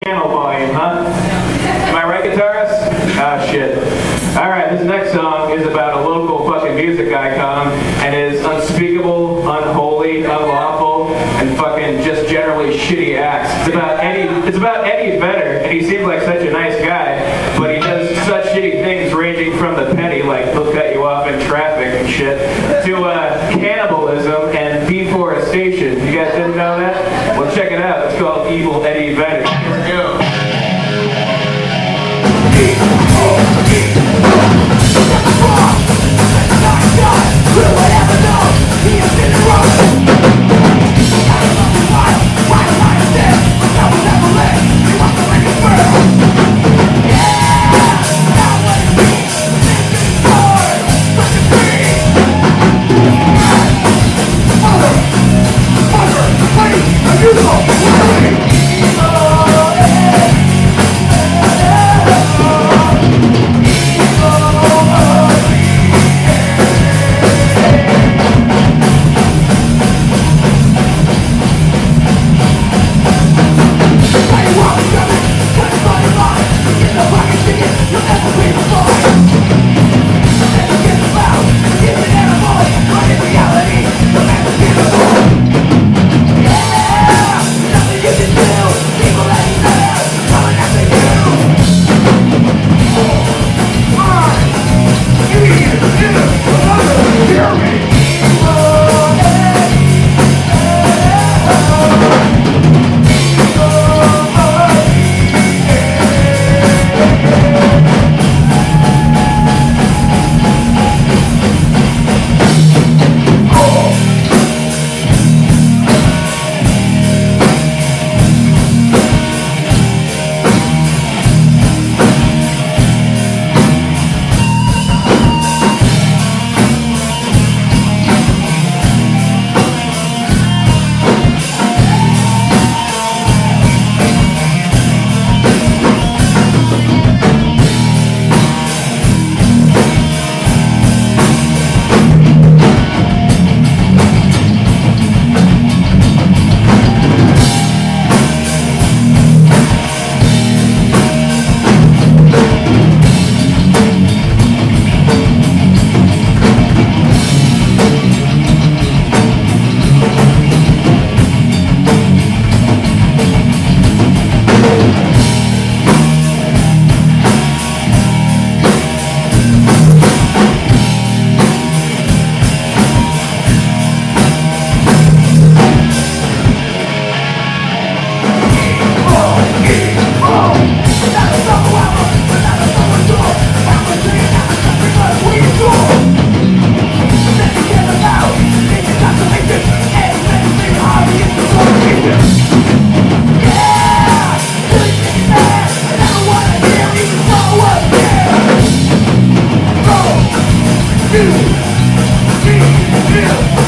Piano volume, huh? Am I right, guitarist? Ah, shit. Alright, this next song is about a local fucking music icon and his unspeakable, unholy, unlawful, and fucking just generally shitty acts. It's about Eddie Vedder, and he seems like such a nice guy, but he does such shitty things ranging from the petty, like he'll cut you off in traffic and shit, to cannibalism and deforestation. You guys didn't know that? Well, check it out. It's called Evil Eddie Vedder. Here we go. Yeah.